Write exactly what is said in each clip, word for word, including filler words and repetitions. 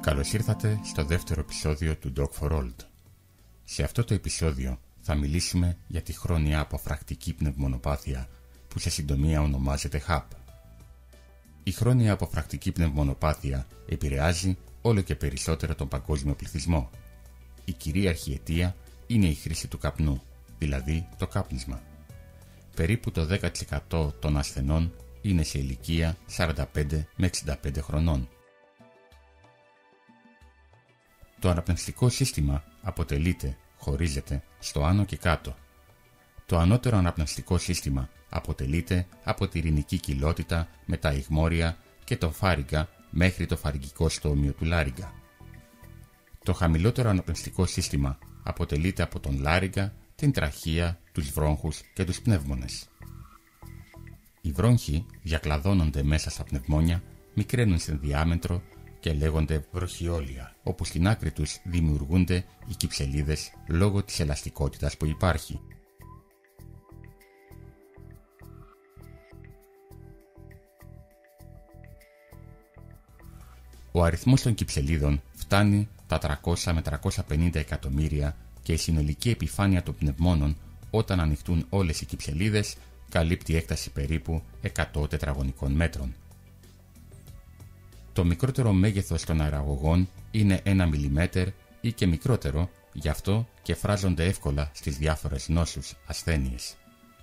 Καλώς ήρθατε στο δεύτερο επεισόδιο του Dog for Old. Σε αυτό το επεισόδιο θα μιλήσουμε για τη χρόνια αποφρακτική πνευμονοπάθεια που σε συντομία ονομάζεται χαπ. Η χρόνια αποφρακτική πνευμονοπάθεια επηρεάζει όλο και περισσότερο τον παγκόσμιο πληθυσμό. Η κυρίαρχη αιτία είναι η χρήση του καπνού, δηλαδή το κάπνισμα. Περίπου το δέκα τοις εκατό των ασθενών είναι σε ηλικία σαράντα πέντε με εξήντα πέντε χρονών. Το αναπνευστικό σύστημα αποτελείται, χωρίζεται, στο άνω και κάτω. Το ανώτερο αναπνευστικό σύστημα αποτελείται από τη ρηνική κοιλότητα με τα ιγμόρια και το φάριγγα μέχρι το φαρυγγικό στόμιο του λάριγγα. Το χαμηλότερο αναπνευστικό σύστημα αποτελείται από τον λάριγγα, την τραχεία, τους βρόγχους και τους πνεύμονες. Οι βρόγχοι διακλαδώνονται μέσα στα πνευμόνια, μικραίνουν σε διάμετρο και λέγονται βροχιόλια, όπου στην άκρη τους δημιουργούνται οι κυψελίδες λόγω της ελαστικότητας που υπάρχει. Ο αριθμός των κυψελίδων φτάνει τα τριακόσια με τριακόσια πενήντα εκατομμύρια και η συνολική επιφάνεια των πνευμόνων όταν ανοιχτούν όλες οι κυψελίδες καλύπτει έκταση περίπου εκατό τετραγωνικών μέτρων. Το μικρότερο μέγεθος των αεραγωγών είναι ένα μιλιμέτρ ή και μικρότερο, γι' αυτό και φράζονται εύκολα στις διάφορες νόσους ασθένειες.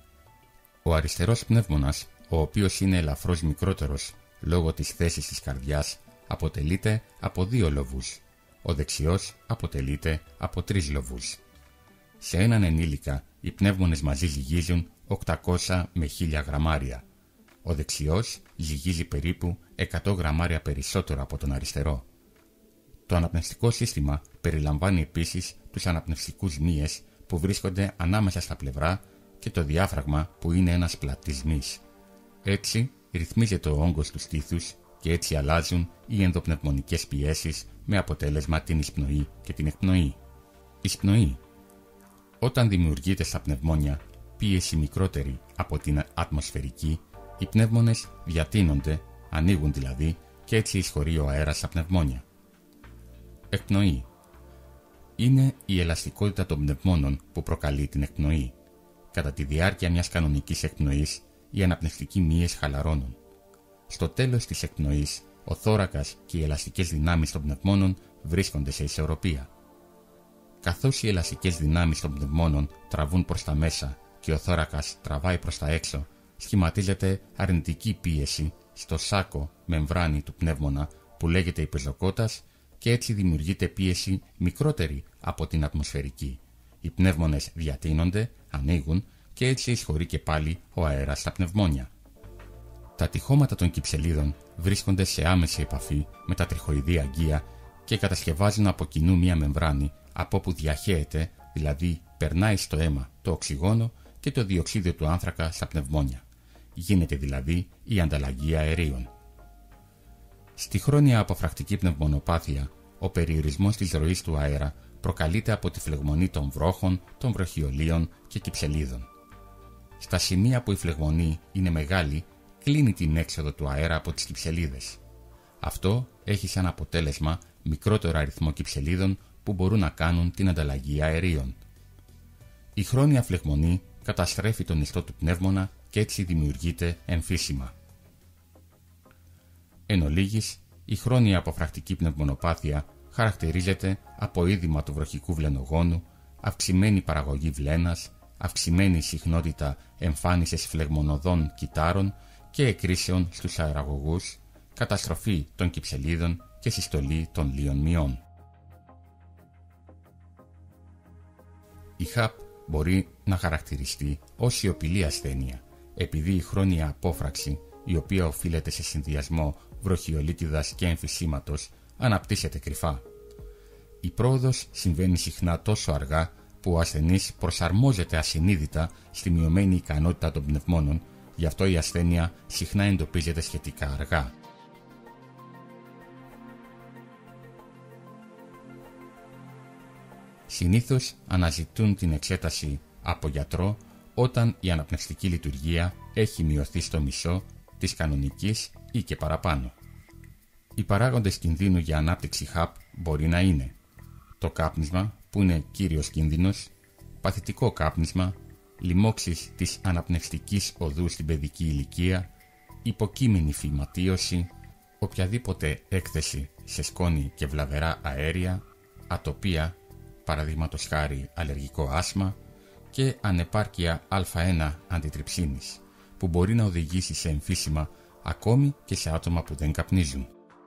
Ο αριστερός πνεύμονας, ο οποίος είναι ελαφρώς μικρότερος λόγω της θέσης της καρδιάς, αποτελείται από δύο λοβούς. Ο δεξιός αποτελείται από τρεις λοβούς. Σε έναν ενήλικα, οι πνεύμονες μαζί ζυγίζουν οκτακόσια με χίλια γραμμάρια. Ο δεξιός ζυγίζει περίπου εκατό γραμμάρια περισσότερο από τον αριστερό. Το αναπνευστικό σύστημα περιλαμβάνει επίσης τους αναπνευστικούς μύες που βρίσκονται ανάμεσα στα πλευρά και το διάφραγμα που είναι ένας πλατής μυς. Έτσι ρυθμίζεται ο όγκος του στήθους και έτσι αλλάζουν οι ενδοπνευμονικές πιέσεις με αποτέλεσμα την εισπνοή και την εκπνοή. Εισπνοή. Όταν δημιουργείται στα πνευμόνια πίεση μικρότερη από την ατμοσφαιρική, οι πνεύμονες διατείνονται, ανοίγουν δηλαδή, και έτσι εισχωρεί ο αέρας στα πνευμόνια. Εκπνοή. Είναι η ελαστικότητα των πνευμόνων που προκαλεί την εκπνοή. Κατά τη διάρκεια μιας κανονικής εκπνοής, οι αναπνευστικοί μύες χαλαρώνουν. Στο τέλος της εκπνοής, ο θώρακας και οι ελαστικές δυνάμεις των πνευμόνων βρίσκονται σε ισορροπία. Καθώς οι ελαστικές δυνάμεις των πνευμόνων τραβούν προς τα μέσα και ο θώρακας τραβάει προς τα έξω, σχηματίζεται αρνητική πίεση στο σάκο μεμβράνη του πνεύμονα που λέγεται υπεζοκότας και έτσι δημιουργείται πίεση μικρότερη από την ατμοσφαιρική. Οι πνεύμονες διατείνονται, ανοίγουν και έτσι εισχωρεί και πάλι ο αέρας στα πνευμόνια. Τα τυχώματα των κυψελίδων βρίσκονται σε άμεση επαφή με τα τριχοειδή αγκία και κατασκευάζουν από κοινού μία μεμβράνη από όπου διαχέεται, δηλαδή περνάει στο αίμα το οξυγόνο και το διοξείδιο του άνθρακα στα πνευμόνια. Γίνεται δηλαδή η ανταλλαγή αερίων. Στη χρόνια αποφρακτική πνευμονοπάθεια, ο περιορισμός της ροής του αέρα προκαλείται από τη φλεγμονή των βρόχων, των βροχιολίων και κυψελίδων. Στα σημεία που η φλεγμονή είναι μεγάλη, κλείνει την έξοδο του αέρα από τις κυψελίδες. Αυτό έχει σαν αποτέλεσμα μικρότερο αριθμό κυψελίδων που μπορούν να κάνουν την ανταλλαγή αερίων. Η χρόνια φλεγμονή καταστρέφει τον ιστό του πνεύμονα και έτσι δημιουργείται εμφύσιμα. Εν ολίγης, η χρόνια αποφρακτική πνευμονοπάθεια χαρακτηρίζεται από είδημα του βροχικού βλενογόνου, αυξημένη παραγωγή βλένας, αυξημένη συχνότητα εμφάνισης φλεγμονωδών κυτάρων και εκρήσεων στους αεραγωγούς, καταστροφή των κυψελίδων και συστολή των λίων μυών. Η χαπ μπορεί να χαρακτηριστεί ως σιωπηλή ασθένεια, επειδή η χρόνια απόφραξη, η οποία οφείλεται σε συνδυασμό βροχιολίτιδας και εμφυσίματος, αναπτύσσεται κρυφά. Η πρόοδος συμβαίνει συχνά τόσο αργά που ο ασθενής προσαρμόζεται ασυνείδητα στη μειωμένη ικανότητα των πνευμόνων, γι' αυτό η ασθένεια συχνά εντοπίζεται σχετικά αργά. Συνήθως αναζητούν την εξέταση από γιατρό όταν η αναπνευστική λειτουργία έχει μειωθεί στο μισό της κανονικής ή και παραπάνω. Οι παράγοντες κινδύνου για ανάπτυξη χαπ μπορεί να είναι το κάπνισμα, που είναι κύριος κίνδυνος, παθητικό κάπνισμα, λοιμώξεις της αναπνευστικής οδού στην παιδική ηλικία, υποκείμενη φυματίωση, οποιαδήποτε έκθεση σε σκόνη και βλαβερά αέρια, ατοπία, παραδείγματος χάρη αλλεργικό άσμα, και ανεπάρκεια α1 αντιτριψίνης, που μπορεί να οδηγήσει σε εμφύσιμα ακόμη και σε άτομα που δεν καπνίζουν.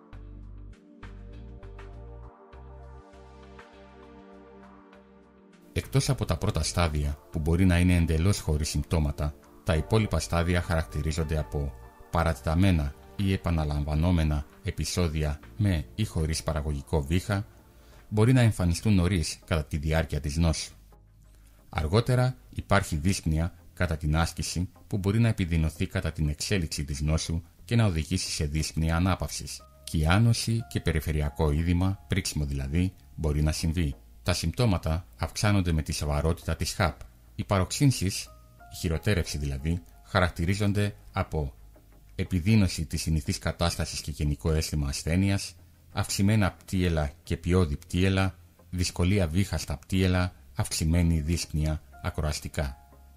Εκτός από τα πρώτα στάδια, που μπορεί να είναι εντελώς χωρίς συμπτώματα, τα υπόλοιπα στάδια χαρακτηρίζονται από παρατεταμένα ή επαναλαμβανόμενα επεισόδια με ή χωρίς παραγωγικό βήχα, μπορεί να εμφανιστούν νωρίς κατά τη διάρκεια της νόσου. Αργότερα υπάρχει δύσπνοια κατά την άσκηση, που μπορεί να επιδεινωθεί κατά την εξέλιξη της νόσου και να οδηγήσει σε δύσπνοια ανάπαυσης. Κυάνωση και περιφερειακό είδημα, πρίξιμο δηλαδή, μπορεί να συμβεί. Τα συμπτώματα αυξάνονται με τη σοβαρότητα της χαπ. Οι παροξύνσεις, η χειροτέρευση δηλαδή, χαρακτηρίζονται από επιδείνωση της συνηθής κατάστασης και γενικό αίσθημα ασθένειας, αυξημένα πτύελα και ποιώδη πτύελα, δυσκολία βήχα στα πτύελα, αυξημένη δύσπνοια ακροαστικά.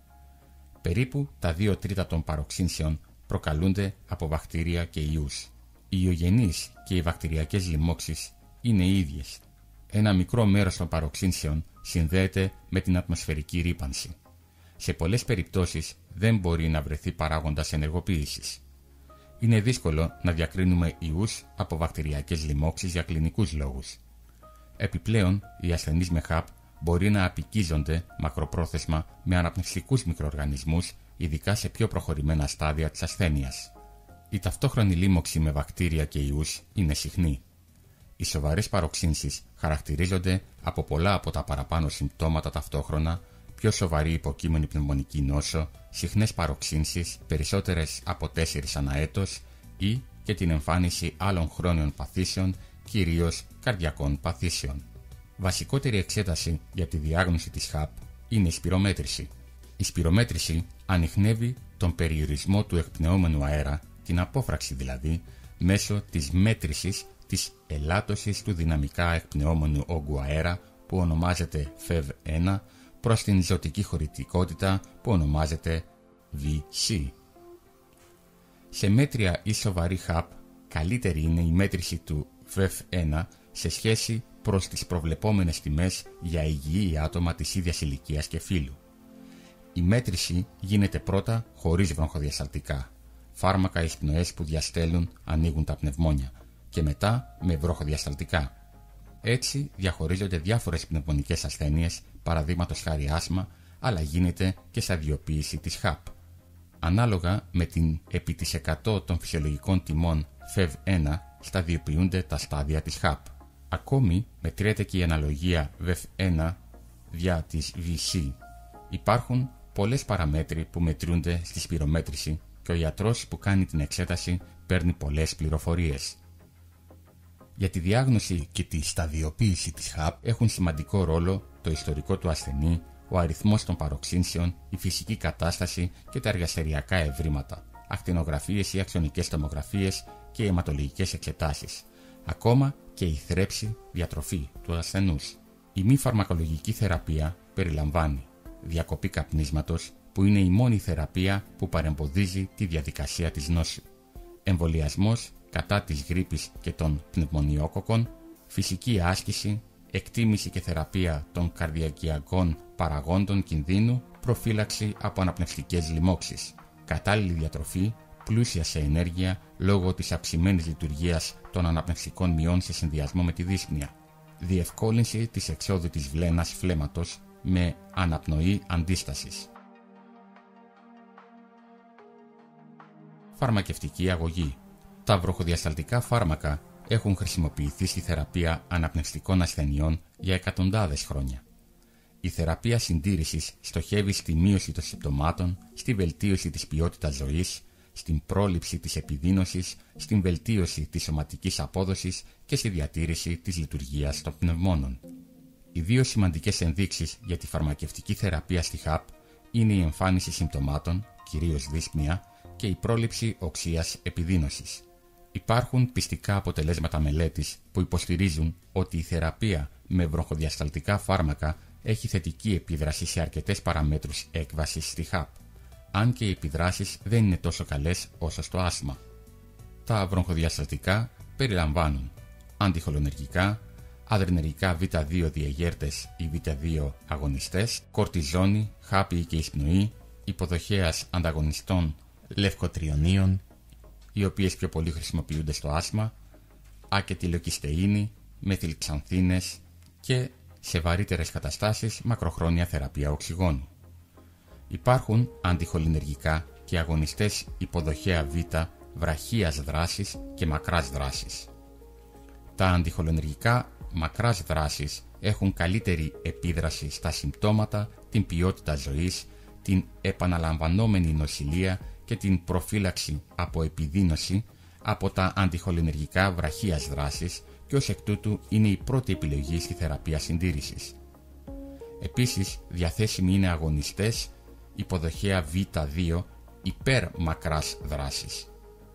Περίπου τα δύο τρίτα των παροξύνσεων προκαλούνται από βακτήρια και ιούς. Οι ιογενείς και οι βακτηριακές λοιμώξεις είναι οι ίδιες. Ένα μικρό μέρος των παροξύνσεων συνδέεται με την ατμοσφαιρική ρύπανση. Σε πολλές περιπτώσεις δεν μπορεί να βρεθεί παράγοντας ενεργοποίησης. Είναι δύσκολο να διακρίνουμε ιούς από βακτηριακές λοιμώξεις για κλινικούς λόγους. Επιπλέον, οι ασθενείς με χαπ μπορεί να απικίζονται μακροπρόθεσμα με αναπνευστικούς μικροοργανισμούς, ειδικά σε πιο προχωρημένα στάδια της ασθένειας. Η ταυτόχρονη λοίμωξη με βακτήρια και ιούς είναι συχνή. Οι σοβαρές παροξύνσεις χαρακτηρίζονται από πολλά από τα παραπάνω συμπτώματα ταυτόχρονα, πιο σοβαρή υποκείμενη πνευμονική νόσο, συχνές παροξύνσεις, περισσότερες από τέσσερις ανά έτος, ή και την εμφάνιση άλλων χρόνιων παθήσεων, κυρίως καρδιακών παθήσεων. Βασικότερη εξέταση για τη διάγνωση της χαπ είναι η σπυρομέτρηση. Η σπυρομέτρηση ανιχνεύει τον περιορισμό του εκπνεόμενου αέρα, την απόφραξη δηλαδή, μέσω της μέτρησης της ελάττωσης του δυναμικά εκπνεόμενου όγκου αέρα, που ονομάζεται φεβ ένα, προς την ζωτική χωρητικότητα, που ονομάζεται βι σι. Σε μέτρια ή σοβαρή χαπ, καλύτερη είναι η μέτρηση του φεβ ένα σε σχέση προς τις προβλεπόμενες τιμές για υγιή άτομα της ίδιας ηλικίας και φύλου. Η μέτρηση γίνεται πρώτα χωρίς βροχοδιασταλτικά, φάρμακα εισπνοές που διαστέλνουν ανοίγουν τα πνευμόνια, και μετά με βροχοδιασταλτικά. Έτσι διαχωρίζονται διάφορες πνευμονικές ασθένειες, παραδείγματος χάρη άσμα, αλλά γίνεται και σταδιοποίηση της χαπ. Ανάλογα με την επί της εκατό των φυσιολογικών τιμών φεβ ένα σταδιοποιούνται τα στάδια της χαπ. Ακόμη μετριέται και η αναλογία βεφ ένα δια της βι σι. Υπάρχουν πολλές παραμέτροι που μετρούνται στη σπυρομέτρηση και ο ιατρός που κάνει την εξέταση παίρνει πολλές πληροφορίες. Για τη διάγνωση και τη σταδιοποίηση της χαπ έχουν σημαντικό ρόλο το ιστορικό του ασθενή, ο αριθμός των παροξύνσεων, η φυσική κατάσταση και τα εργαστηριακά ευρήματα, ακτινογραφίες ή αξιονικές τομογραφίες και οι αιματολογικές εξετάσεις, ακόμα και η θρέψη διατροφή του ασθενούς. Η μη φαρμακολογική θεραπεία περιλαμβάνει διακοπή καπνίσματος, που είναι η μόνη θεραπεία που παρεμποδίζει τη διαδικασία της νόσου, εμβολιασμός κατά της γρίπης και των πνευμονιόκοκκων, φυσική άσκηση, εκτίμηση και θεραπεία των καρδιακιακών παραγόντων κινδύνου, προφύλαξη από αναπνευστικές λοιμώξεις, κατάλληλη διατροφή, πλούσια σε ενέργεια λόγω της αυξημένης λειτουργίας των αναπνευστικών μειών σε συνδυασμό με τη δύσπνοια, διευκόλυνση της εξόδου της βλένας φλέματος με αναπνοή αντίστασης. Φαρμακευτική αγωγή. Τα βροχοδιασταλτικά φάρμακα έχουν χρησιμοποιηθεί στη θεραπεία αναπνευστικών ασθενειών για εκατοντάδες χρόνια. Η θεραπεία συντήρησης στοχεύει στη μείωση των συμπτωμάτων, στη βελτίωση της ποιότητας ζωής, στην πρόληψη της επιδείνωσης, στην βελτίωση της σωματικής απόδοσης και στη διατήρηση της λειτουργίας των πνευμόνων. Οι δύο σημαντικές ενδείξεις για τη φαρμακευτική θεραπεία στη χαπ είναι η εμφάνιση συμπτωμάτων, κυρίως δύσπνοια, και η πρόληψη οξείας επιδείνωσης. Υπάρχουν πιστικά αποτελέσματα μελέτης που υποστηρίζουν ότι η θεραπεία με βροχοδιασταλτικά φάρμακα έχει θετική επίδραση σε αρκετές παραμέτρους έκβασης στη χαπ, αν και οι επιδράσεις δεν είναι τόσο καλές όσο στο άσθμα. Τα βροχοδιασταλτικά περιλαμβάνουν αντιχολονεργικά, αδρενεργικά β δύο διεγέρτες ή β δύο αγωνιστές, κορτιζόνη, χάπι και εισπνοή, υποδοχέας ανταγωνιστών λευκοτριονίων, οι οποίες πιο πολύ χρησιμοποιούνται στο άσθμα, ακετιλοκυστεΐνη, μεθυλξανθίνες και σε βαρύτερες καταστάσεις μακροχρόνια θεραπεία οξυγόνου. Υπάρχουν αντιχολινεργικά και αγωνιστές υποδοχέα β βραχίας δράσης και μακράς δράσης. Τα αντιχολινεργικά μακράς δράσης έχουν καλύτερη επίδραση στα συμπτώματα, την ποιότητα ζωής, την επαναλαμβανόμενη νοσηλεία και την προφύλαξη από επιδείνωση από τα αντιχολινεργικά βραχίας δράσης και ως εκ τούτου είναι η πρώτη επιλογή στη θεραπεία συντήρησης. Επίσης, διαθέσιμοι είναι αγωνιστές υποδοχέα β δύο υπέρ μακράς δράσης.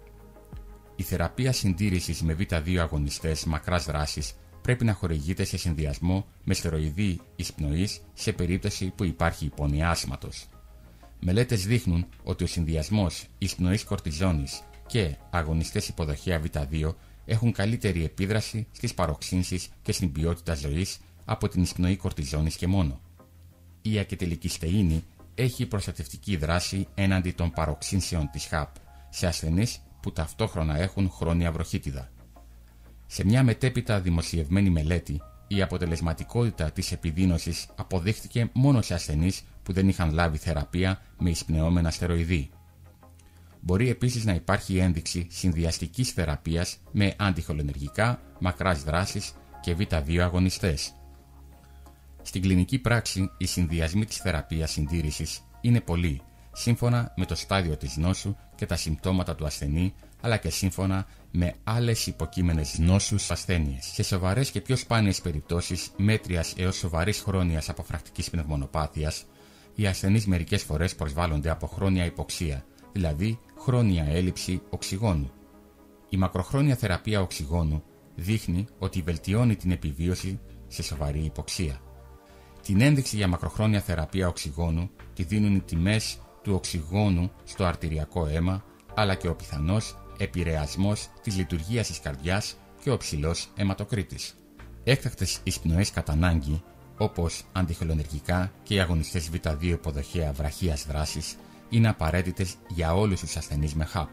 Η θεραπεία συντήρησης με β δύο αγωνιστές μακράς δράσης πρέπει να χορηγείται σε συνδυασμό με στεροειδή εισπνοής σε περίπτωση που υπάρχει υπόνοια άσθματος. Μελέτες δείχνουν ότι ο συνδυασμός εισπνοής κορτιζόνης και αγωνιστές υποδοχέα β δύο έχουν καλύτερη επίδραση στις παροξύνσεις και στην ποιότητα ζωής από την εισπνοή κορτιζόνης και μόνο. Η ακετιλοκυστεΐνη έχει προστατευτική δράση έναντι των παροξύνσεων της χαπ σε ασθενείς που ταυτόχρονα έχουν χρόνια βροχίτιδα. Σε μια μετέπειτα δημοσιευμένη μελέτη, η αποτελεσματικότητα της επιδείνωσης αποδείχθηκε μόνο σε ασθενείς που δεν είχαν λάβει θεραπεία με εισπνεώμενα στεροειδή. Μπορεί επίσης να υπάρχει ένδειξη συνδυαστικής θεραπείας με αντιχολενεργικά, μακράς δράσης και β δύο αγωνιστές. Στην κλινική πράξη, οι συνδυασμοί της θεραπείας συντήρησης είναι πολλοί, σύμφωνα με το στάδιο της νόσου και τα συμπτώματα του ασθενή, αλλά και σύμφωνα με άλλες υποκείμενες νόσους ασθένειες. Σε σοβαρές και πιο σπάνιες περιπτώσεις μέτριας έως σοβαρής χρόνιας αποφρακτικής πνευμονοπάθειας, οι ασθενείς μερικές φορές προσβάλλονται από χρόνια υποξία, δηλαδή χρόνια έλλειψη οξυγόνου. Η μακροχρόνια θεραπεία οξυγόνου δείχνει ότι βελτιώνει την επιβίωση σε σοβαρή υποξία. Την ένδειξη για μακροχρόνια θεραπεία οξυγόνου τη δίνουν οι τιμές του οξυγόνου στο αρτηριακό αίμα, αλλά και ο πιθανός επηρεασμός της λειτουργίας της καρδιάς και ο ψηλός αιματοκρίτης. Έκτακτες εισπνοές κατά ανάγκη, όπως αντιχολονεργικά και οι αγωνιστές β δύο υποδοχέα βραχίας δράσης, είναι απαραίτητες για όλους τους ασθενείς με χαπ.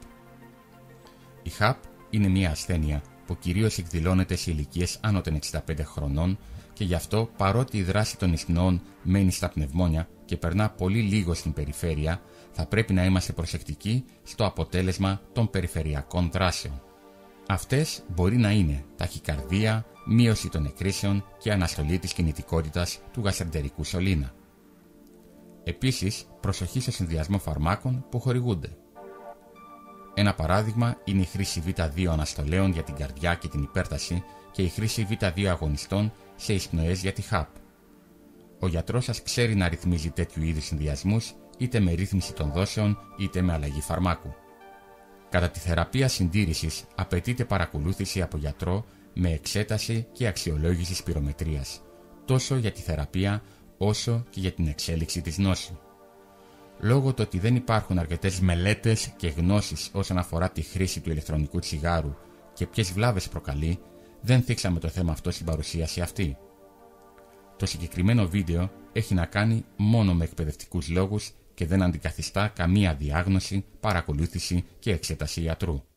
Η χαπ είναι μια ασθένεια που κυρίως εκδηλώνεται σε ηλικίες άνω των εξήντα πέντε χρονών και γι' αυτό, παρότι η δράση των εισπνοών μένει στα πνευμόνια και περνά πολύ λίγο στην περιφέρεια, θα πρέπει να είμαστε προσεκτικοί στο αποτέλεσμα των περιφερειακών δράσεων. Αυτές μπορεί να είναι ταχυκαρδία, μείωση των εκρήσεων και αναστολή της κινητικότητας του γαστρεντερικού σωλήνα. Επίσης, προσοχή στο συνδυασμό φαρμάκων που χορηγούνται. Ένα παράδειγμα είναι η χρήση β δύο αναστολέων για την καρδιά και την υπέρταση και η χρήση β δύο αγωνιστών σε εισπνοές για τη χαπ. Ο γιατρός σας ξέρει να ρυθμίζει τέτοιου είδους συνδυασμούς είτε με ρύθμιση των δόσεων είτε με αλλαγή φαρμάκου. Κατά τη θεραπεία συντήρησης απαιτείται παρακολούθηση από γιατρό με εξέταση και αξιολόγηση σπυρομετρίας, τόσο για τη θεραπεία όσο και για την εξέλιξη της νόσου. Λόγω του ότι δεν υπάρχουν αρκετές μελέτες και γνώσεις όσον αφορά τη χρήση του ηλεκτρονικού τσιγάρου και ποιες βλάβες προκαλεί, δεν θίξαμε το θέμα αυτό στην παρουσίαση αυτή. Το συγκεκριμένο βίντεο έχει να κάνει μόνο με εκπαιδευτικούς λόγους και δεν αντικαθιστά καμία διάγνωση, παρακολούθηση και εξέταση ιατρού.